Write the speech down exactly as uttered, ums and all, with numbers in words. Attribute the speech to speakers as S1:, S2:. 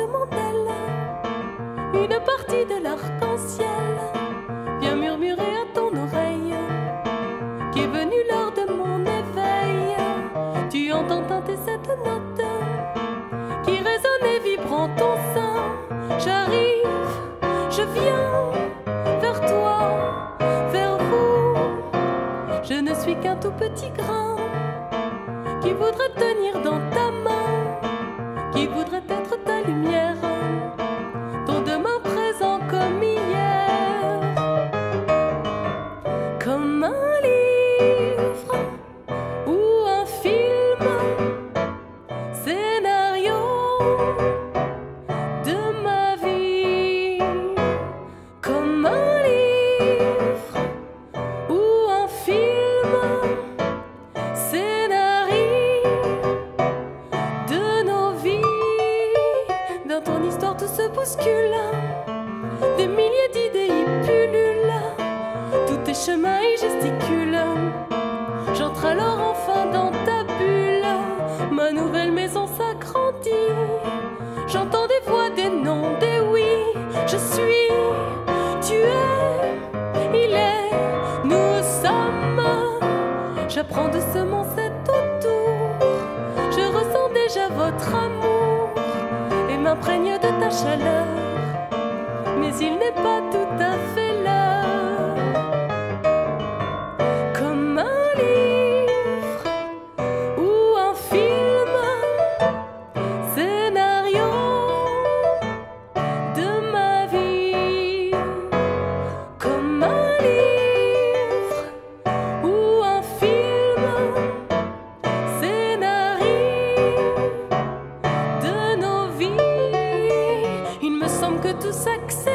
S1: mandale, une partie de l'arc-en-ciel vient murmurer à ton oreille qu'est venue l'heure de mon éveil. Tu entends teinter cette note qui résonne et vibre en ton sein. J'arrive, je viens vers toi, vers vous. Je ne suis qu'un tout petit grain qui voudrait tenir dans ta main, qui voudrait être ta lumière, ton demain présent comme hier. Comme un livre ou un film, scénario de ma vie. Comme un livre ou un film, scénario de nos vies. Dans ton histoire tout se bouscule, des milliers d'idées y pullulent, tous tes chemins y gesticulent. J'entre alors enfin dans ta bulle, ma nouvelle maison s'agrandit. J'entends des voix, des noms, des oui. Je suis, tu es, il est, nous sommes. J'apprends doucement cet autour, je ressens déjà votre amour et m'imprègne de ta chaleur, mais il n'est pas tout à fait l'heure. Comme un livre ou un film, scénario de ma vie. Comme un livre ou un film, scénario de nos vies. Il me semble que tout s'accélère